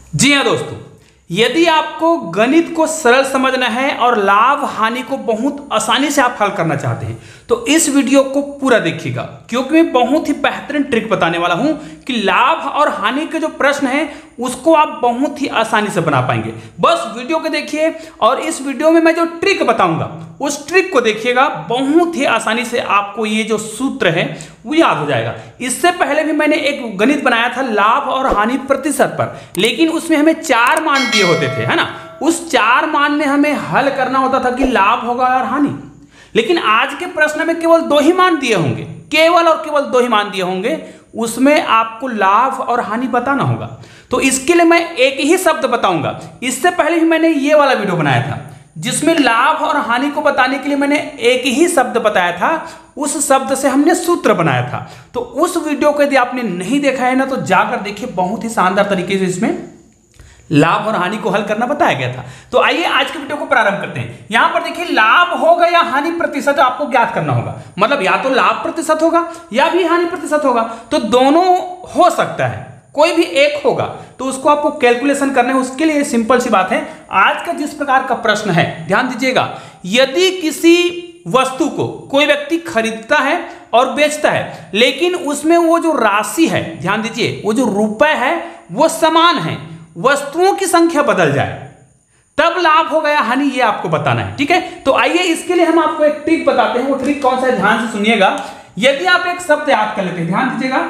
जी हाँ दोस्तों, यदि आपको गणित को सरल समझना है और लाभ हानि को बहुत आसानी से आप हल करना चाहते हैं तो इस वीडियो को पूरा देखिएगा, क्योंकि मैं बहुत ही बेहतरीन ट्रिक बताने वाला हूं कि लाभ और हानि के जो प्रश्न हैं उसको आप बहुत ही आसानी से बना पाएंगे। बस वीडियो को देखिए और इस वीडियो में मैं जो ट्रिक बताऊंगा उस ट्रिक को देखिएगा, बहुत ही आसानी से आपको ये जो सूत्र है वो याद हो जाएगा। इससे पहले भी मैंने एक गणित बनाया था लाभ और हानि प्रतिशत पर, लेकिन उसमें हमें 4 मान दिए होते थे, है ना। उस 4 मान में हमें हल करना होता था कि लाभ होगा और हानि। लेकिन आज के प्रश्न में केवल 2 ही मान दिए होंगे, केवल और केवल 2 ही मान दिए होंगे, उसमें आपको लाभ और हानि बताना होगा। तो इसके लिए मैं एक ही शब्द बताऊंगा। इससे पहले भी मैंने ये वाला वीडियो बनाया था जिसमें लाभ और हानि को बताने के लिए मैंने एक ही शब्द बताया था, उस शब्द से हमने सूत्र बनाया था। तो उस वीडियो को यदि आपने नहीं देखा है ना तो जाकर देखिए, बहुत ही शानदार तरीके से इसमें लाभ और हानि को हल करना बताया गया था। तो आइए आज के वीडियो को प्रारंभ करते हैं। यहां पर देखिए, लाभ होगा या हानि प्रतिशत आपको ज्ञात करना होगा। मतलब या तो लाभ प्रतिशत होगा या भी हानि प्रतिशत होगा, तो दोनों हो सकता है, कोई भी एक होगा। तो उसको आपको कैलकुलेशन करना है। उसके लिए सिंपल सी बात है, आज का जिस प्रकार का प्रश्न है ध्यान दीजिएगा। यदि किसी वस्तु को कोई व्यक्ति खरीदता है और बेचता है, लेकिन उसमें वो जो राशि है, ध्यान दीजिए, वो जो रुपए है वो समान है, वस्तुओं की संख्या बदल जाए, तब लाभ हो गया हानि, ये आपको बताना है। ठीक है, तो आइए इसके लिए हम आपको एक ट्रिक बताते हैं। वो ट्रिक कौन सा है, ध्यान से सुनिएगा। यदि आप एक शब्द याद कर लेते हैं, ध्यान दीजिएगा,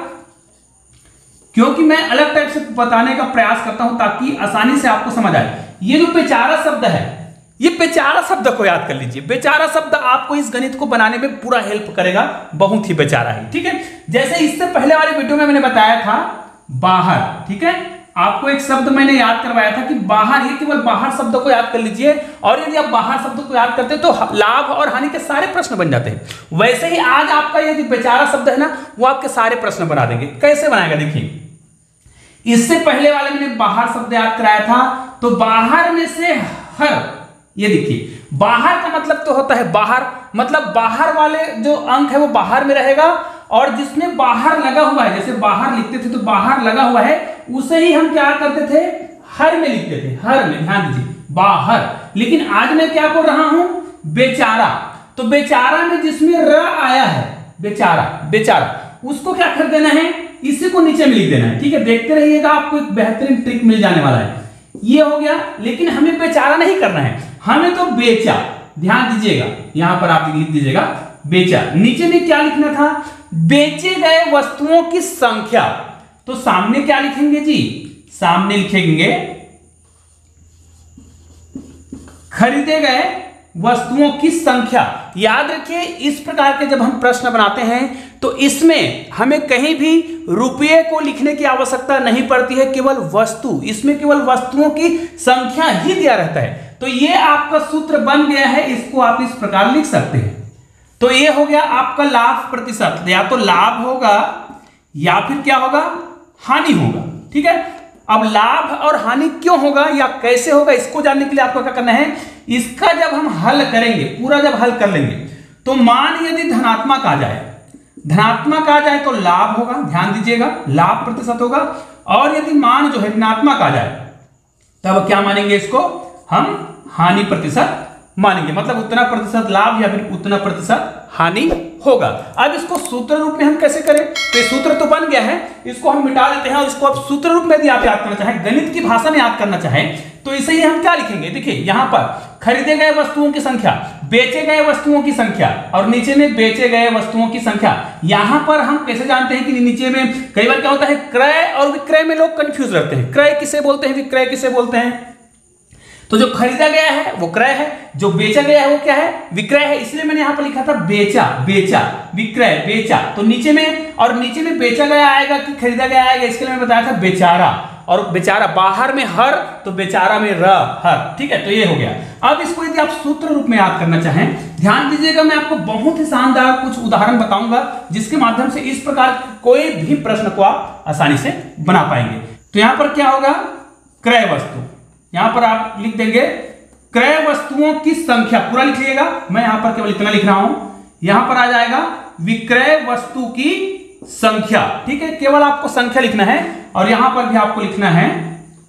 क्योंकि मैं अलग टाइप से बताने का प्रयास करता हूं ताकि आसानी से आपको समझ आए। ये जो बेचारा शब्द है, ये बेचारा शब्द को याद कर लीजिए। बेचारा शब्द आपको इस गणित को बनाने में पूरा हेल्प करेगा, बहुत ही बेचारा है। ठीक है, जैसे इससे पहले वाले वीडियो में मैंने बताया था बाहर। ठीक है, आपको एक शब्द मैंने याद करवाया था कि बाहर, ये केवल बाहर शब्द को याद कर लीजिए, और यदि आप बाहर शब्द को याद करते तो लाभ और हानि के सारे प्रश्न बन जाते हैं। वैसे ही आज आपका ये बेचारा शब्द है ना, वो आपके सारे प्रश्न बना देंगे। कैसे बनाएगा देखिए, इससे पहले वाले मैंने बाहर शब्द याद कराया था, तो बाहर में से हर, ये देखिए, बाहर का मतलब तो होता है बाहर, मतलब बाहर वाले जो अंक है वो बाहर में रहेगा, और जिसमें बाहर लगा हुआ है, जैसे बाहर लिखते थे तो बाहर लगा हुआ है, उसे ही हम क्या करते थे, हर में लिखते थे, हर में, ध्यान दीजिए, बाहर। लेकिन आज मैं क्या बोल रहा हूं, बेचारा। तो बेचारा में जिसमें र आया है, बेचारा, बेचारा, उसको क्या कर देना है, इसी को नीचे में लिख देना है। ठीक है, देखते रहिएगा, आपको एक बेहतरीन ट्रिक मिल जाने वाला है। ये हो गया, लेकिन हमें बेचारा नहीं करना है, हमें तो बेचा। ध्यान दीजिएगा, यहां पर आप लिख दीजिएगा बेचा। नीचे में क्या लिखना था, बेचे गए वस्तुओं की संख्या। तो सामने क्या लिखेंगे जी, सामने लिखेंगे खरीदे गए वस्तुओं की संख्या। याद रखिए, इस प्रकार के जब हम प्रश्न बनाते हैं तो इसमें हमें कहीं भी रुपये को लिखने की आवश्यकता नहीं पड़ती है, केवल वस्तु, इसमें केवल वस्तुओं की संख्या ही दिया रहता है। तो ये आपका सूत्र बन गया है, इसको आप इस प्रकार लिख सकते हैं। तो ये हो गया आपका लाभ प्रतिशत, या तो लाभ होगा या फिर क्या होगा, हानि होगा। ठीक है, अब लाभ और हानि क्यों होगा या कैसे होगा, इसको जानने के लिए आपको क्या करना है, इसका जब हम हल करेंगे, पूरा जब हल कर लेंगे, तो मान यदि धनात्मक आ जाए, धनात्मक आ जाए तो लाभ होगा, ध्यान दीजिएगा, लाभ प्रतिशत होगा। और यदि मान जो है ऋणात्मक आ जाए तब क्या मानेंगे, इसको हम हानि प्रतिशत मानेंगे। मतलब उतना प्रतिशत लाभ या फिर उतना प्रतिशत हानि होगा। अब इसको सूत्र रूप में हम कैसे करें, तो सूत्र तो बन गया है, इसको हम मिटा देते हैं और इसको आप सूत्र रूप में यदि आप याद करना चाहें, गणित की भाषा में याद करना चाहें, तो इसे ही हम क्या लिखेंगे, देखिए यहां पर खरीदे गए वस्तुओं की संख्या, बेचे गए वस्तुओं की संख्या, और नीचे में बेचे गए वस्तुओं की संख्या। यहां पर हम कैसे जानते हैं कि नीचे में कई बार क्या होता है, क्रय और विक्रय में लोग कंफ्यूज रहते हैं, क्रय किसे बोलते हैं, विक्रय किसे बोलते हैं। तो जो खरीदा गया है वो क्रय है, जो बेचा गया है वो क्या है, विक्रय है। इसलिए मैंने यहां पर लिखा था बेचा, बेचा, विक्रय, बेचा। तो नीचे में, और नीचे में बेचा गया आएगा कि खरीदा गया आएगा, इसके लिए मैंने बताया था बेचारा। और बेचारा बाहर में हर, तो बेचारा में र, हर। ठीक है, तो ये हो गया। अब इसको यदि आप सूत्र रूप में याद करना चाहें, ध्यान दीजिएगा, मैं आपको बहुत ही शानदार कुछ उदाहरण बताऊंगा जिसके माध्यम से इस प्रकार कोई भी प्रश्न को आप आसानी से बना पाएंगे। तो यहां पर क्या होगा, क्रय वस्तु, यहां पर आप लिख देंगे क्रय वस्तुओं की संख्या, पूरा लिख लीजिएगा, मैं यहां पर केवल इतना लिख रहा हूं। यहां पर आ जाएगा विक्रय वस्तु की संख्या। ठीक है, केवल आपको संख्या लिखना है, और यहां पर भी आपको लिखना है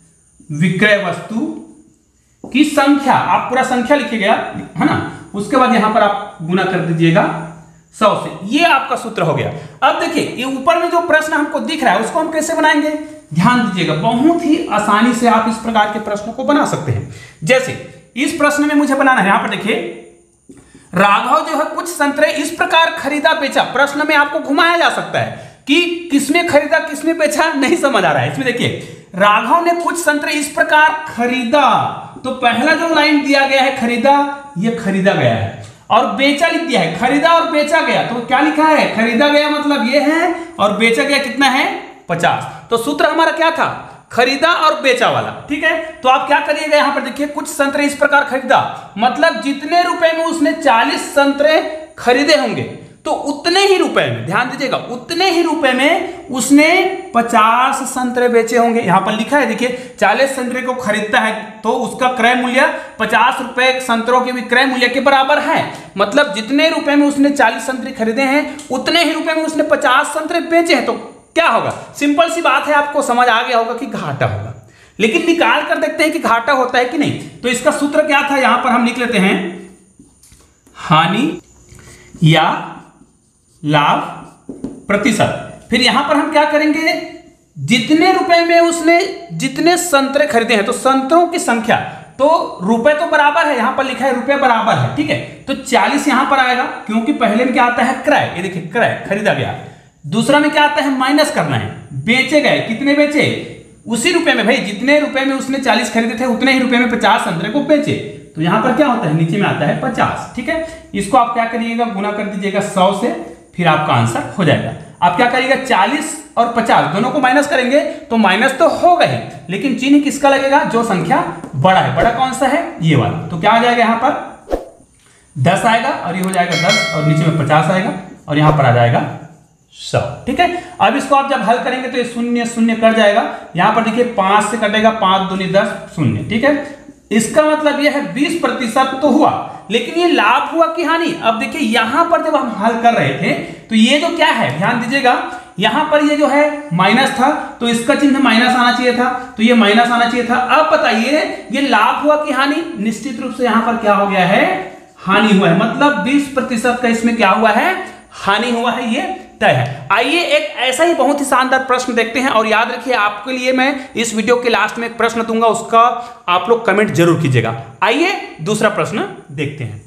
विक्रय वस्तु की संख्या, आप पूरा संख्या लिखिएगा, है ना, उसके बाद यहां पर आप गुना कर दीजिएगा 100 से। ये आपका सूत्र हो गया। अब देखिए ये ऊपर में जो प्रश्न हमको दिख रहा है उसको हम कैसे बनाएंगे, ध्यान दीजिएगा, बहुत ही आसानी से आप इस प्रकार के प्रश्नों को बना सकते हैं। जैसे इस प्रश्न में मुझे बनाना है, यहां पर देखिए राघव जो है कुछ संतरे इस प्रकार खरीदा बेचा। प्रश्न में आपको घुमाया जा सकता है कि किसने खरीदा किसने बेचा, नहीं समझ आ रहा है। इसमें देखिए राघव ने कुछ संतरे इस प्रकार खरीदा, तो पहला जो लाइन दिया गया है खरीदा, ये खरीदा गया है, और बेचा लिख दिया है, खरीदा और बेचा गया, तो क्या लिखा है, खरीदा गया मतलब ये है, और बेचा गया कितना है 50। तो सूत्र हमारा क्या था, खरीदा और बेचा वाला, ठीक है। तो आप क्या करिएगा, यहां पर देखिए कुछ संतरे इस प्रकार खरीदा, मतलब जितने रुपए में उसने 40 संतरे खरीदे होंगे तो उतने ही रुपए में, ध्यान दीजिएगा, उतने ही रुपए में उसने 50 संतरे बेचे होंगे। यहां पर लिखा है देखिए 40 संतरे को खरीदता है तो उसका क्रय मूल्य 50 रुपए संतरों के विक्रय मूल्य के बराबर है। मतलब जितने रुपए में उसने 40 संतरे खरीदे हैं उतने ही रुपए में उसने 50 संतरे बेचे हैं। तो क्या होगा, सिंपल सी बात है, आपको समझ आ गया होगा कि घाटा होगा। लेकिन निकाल कर देखते हैं कि घाटा होता है कि नहीं। तो इसका सूत्र क्या था, यहां पर हम लिख लेते हैं हानि या लाभ प्रतिशत। फिर यहां पर हम क्या करेंगे, जितने रुपए में उसने जितने संतरे खरीदे हैं तो संतरों की संख्या, तो रुपए तो बराबर है, यहां पर लिखा है रुपए बराबर है, ठीक है। तो 40 यहां पर आएगा क्योंकि पहले में क्या आता है क्रय, ये देखिए क्रय खरीदा गया। दूसरा में क्या आता है माइनस करना है, बेचे गए, कितने बेचे, उसी रुपए में, भाई जितने रुपए में उसने 40 खरीदे थे उतने ही रुपए में 50 संतरे को बेचे। तो यहां पर क्या होता है, नीचे में आता है 50, ठीक है। इसको आप क्या करिएगा, गुना कर दीजिएगा 100 से, फिर आपका आंसर हो जाएगा। आप क्या करिएगा, 40 और 50 दोनों को माइनस करेंगे तो माइनस तो होगा ही, लेकिन चिन्ह किसका लगेगा, जो संख्या बड़ा है। बड़ा कौन सा है, ये वाला। तो क्या आ जाएगा, यहां पर 10 आएगा और ये हो जाएगा 10 और नीचे में 50 आएगा और यहां पर आ जाएगा 100, ठीक है। अब इसको आप जब हल करेंगे तो ये शून्य शून्य कट जाएगा। यहां पर देखिए 5 से कटेगा, 5 दूनी 10 शून्य, ठीक है। इसका मतलब यह है 20% तो हुआ, लेकिन ये लाभ हुआ कि हानि। अब देखिए यहां पर जब हम हल कर रहे थे तो ये जो क्या है, ध्यान दीजिएगा, यहां पर ये जो है माइनस था तो इसका चिन्ह माइनस आना चाहिए था, तो ये माइनस आना चाहिए था। अब बताइए ये लाभ हुआ कि हानि, निश्चित रूप से यहां पर क्या हो गया है, हानि हुआ है। मतलब 20% का इसमें क्या हुआ है, हानि हुआ है, ये तय है। आइए एक ऐसा ही बहुत ही शानदार प्रश्न देखते हैं, और याद रखिए आपके लिए मैं इस वीडियो के लास्ट में एक प्रश्न दूंगा, उसका आप लोग कमेंट जरूर कीजिएगा। आइए दूसरा प्रश्न देखते हैं।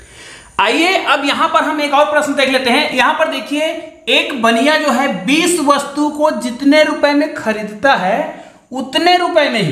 आइए अब यहां पर हम एक और प्रश्न देख लेते हैं। यहां पर देखिए एक बनिया जो है 20 वस्तु को जितने रुपए में खरीदता है उतने रुपए में ही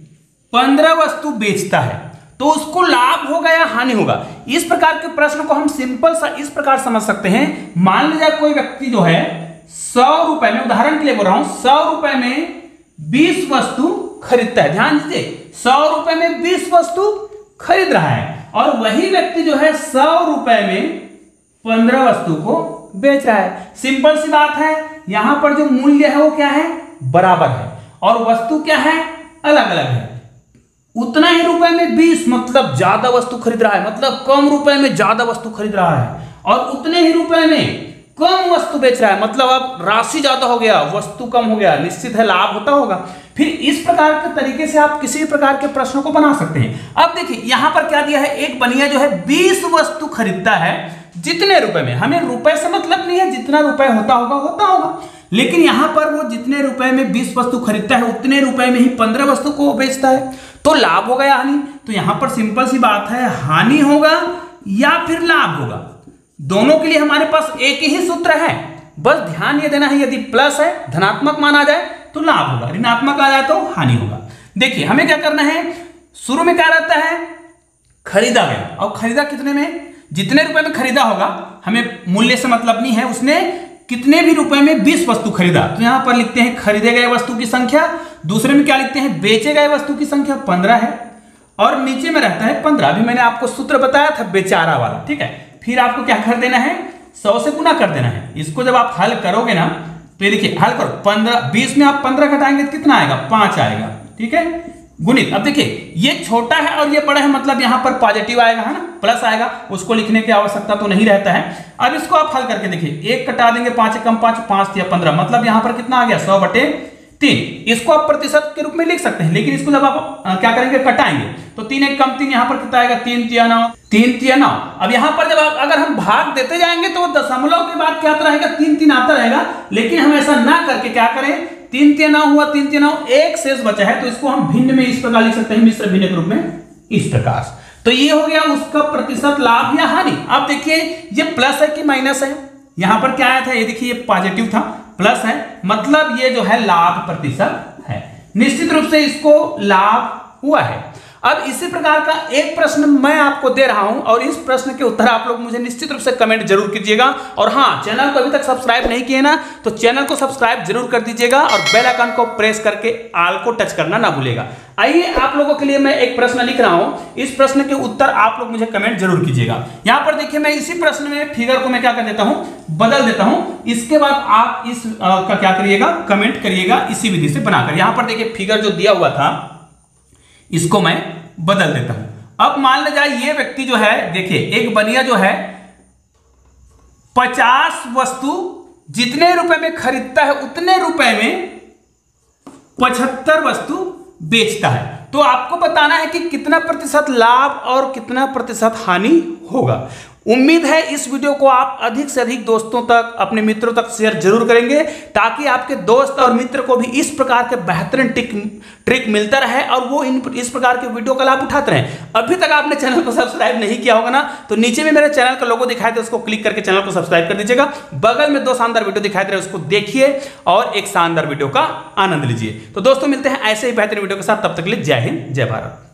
15 वस्तु बेचता है, तो उसको लाभ होगा या हानि होगा। इस प्रकार के प्रश्न को हम सिंपल सा इस प्रकार समझ सकते हैं। मान लीजिए कोई व्यक्ति जो है 100 रुपए में, उदाहरण के लिए बोल रहा हूं, 100 रुपए में 20 वस्तु खरीदता है। ध्यान दीजिए 100 रुपए में 20 वस्तु खरीद रहा है, और वही व्यक्ति जो है 100 रुपए में 15 वस्तु को बेच रहा है। सिंपल सी बात है, यहां पर जो मूल्य है वो क्या है, बराबर है, और वस्तु क्या है, अलग अलग है। उतना ही रुपए में 20 मतलब ज्यादा वस्तु खरीद रहा है, मतलब कम रुपए में ज्यादा वस्तु खरीद रहा है, और उतने ही रुपए में कम वस्तु बेच रहा है, मतलब अब राशि ज्यादा हो गया, वस्तु कम हो गया, निश्चित है लाभ होता होगा। फिर इस प्रकार के तरीके से आप किसी भी प्रकार के प्रश्नों को बना सकते हैं। अब देखिए यहां पर क्या दिया है, एक बनिया जो है 20 वस्तु खरीदता है जितने रुपए में, हमें रुपए से मतलब नहीं है, जितना रुपए होता होगा, लेकिन यहां पर वो जितने रुपए में 20 वस्तु खरीदता है उतने रुपए में ही 15 वस्तु को बेचता है, तो लाभ होगा या हानि। तो यहां पर सिंपल सी बात है, हानि होगा या फिर लाभ होगा। दोनों के लिए हमारे पास एक ही सूत्र है, बस ध्यान ये देना है, यदि प्लस है धनात्मक मान आ जाए तो लाभ होगा, ऋणात्मक आ जाए तो हानि होगा। देखिए हमें क्या करना है, शुरू में क्या रहता है, खरीदा गया, और खरीदा कितने में, जितने रुपए में खरीदा होगा, हमें मूल्य से मतलब नहीं है, उसने कितने भी रुपए में 20 वस्तु खरीदा, तो यहां पर लिखते हैं खरीदे गए वस्तु की संख्या। दूसरे में क्या लिखते हैं, बेचे गए वस्तु की संख्या 15 है, और नीचे में रहता है 15। अभी मैंने आपको सूत्र बताया था बेचारा वाला, ठीक है। फिर आपको क्या कर देना है, 100 से गुना कर देना है। इसको जब आप हल करोगे ना, तो ये देखिए हल करो, 15 20 में आप 15 घटाएंगे तो कितना आएगा, 5 आएगा, ठीक है, गुणित। अब देखिए ये छोटा है और ये बड़ा है, मतलब यहां पर पॉजिटिव आएगा, है ना, प्लस आएगा, उसको लिखने की आवश्यकता तो नहीं रहता है। अब इसको आप हल करके देखिए, 1 कटा देंगे, 5 कम 5 5 या 15, मतलब यहां पर कितना आ गया, 100/20 3। इसको आप प्रतिशत के रूप में लिख सकते हैं, लेकिन इसको जब आप क्या करेंगे, कटाएंगे तो 3 एक कम 3, यहाँ पर कितना आएगा, 3 तिया 9, 3 तिया 9। अब यहाँ पर जब अगर हम भाग देते जाएंगे तो दशमलव के बाद क्या आता रहेगा, 3 3 आता रहेगा, लेकिन हम ऐसा ना करके क्या करें, 3 तिया 9 हुआ, 3 तिया 9, एक शेष बचा है तो इसको हम भिन्न में इस प्रकार लिख सकते हैं, मिश्र भिन्न के रूप में इस प्रकार। तो ये हो गया उसका प्रतिशत लाभ या हानि। अब देखिए ये प्लस है कि माइनस है, यहां पर क्या आया था, ये देखिए ये पॉजिटिव था, प्लस है, मतलब ये जो है लाभ प्रतिशत है, निश्चित रूप से इसको लाभ हुआ है। अब इसी प्रकार का एक प्रश्न मैं आपको दे रहा हूं और इस प्रश्न के उत्तर आप लोग मुझे निश्चित रूप से कमेंट जरूर कीजिएगा। और हाँ, चैनल को अभी तक सब्सक्राइब नहीं किए ना तो चैनल को सब्सक्राइब जरूर कर दीजिएगा और बेल आइकन को प्रेस करके ऑल को टच करना ना भूलिएगा। आइए आप लोगों के लिए मैं एक प्रश्न लिख रहा हूं, इस प्रश्न के उत्तर आप लोग मुझे कमेंट जरूर कीजिएगा। यहां पर देखिए मैं इसी प्रश्न में फिगर को मैं क्या कर देता हूं, बदल देता हूं, इसके बाद आप इस का क्या करिएगा, कमेंट करिएगा इसी विधि से बनाकर। यहां पर देखिए फिगर जो दिया हुआ था इसको मैं बदल देता हूं। अब मान ले जाए ये व्यक्ति जो है, देखिए एक बनिया जो है 50 वस्तु जितने रुपए में खरीदता है उतने रुपए में 75 वस्तु बेचता है। तो आपको बताना है कि कितना प्रतिशत लाभ और कितना प्रतिशत हानि होगा। उम्मीद है इस वीडियो को आप अधिक से अधिक दोस्तों तक, अपने मित्रों तक शेयर जरूर करेंगे ताकि आपके दोस्त और मित्र को भी इस प्रकार के बेहतरीन ट्रिक मिलता रहे और वो इस प्रकार के वीडियो का लाभ उठाते रहे। अभी तक आपने चैनल को सब्सक्राइब नहीं किया होगा ना, तो नीचे में मेरे चैनल का लोगो दिखाई दे, उसको क्लिक करके चैनल को सब्सक्राइब कर दीजिएगा। बगल में 2 शानदार वीडियो दिखाई दे रहे हैं, उसको देखिए और एक शानदार वीडियो का आनंद लीजिए। तो दोस्तों मिलते हैं ऐसे ही बेहतरीन वीडियो के साथ, तब तक के लिए जय हिंद, जय भारत।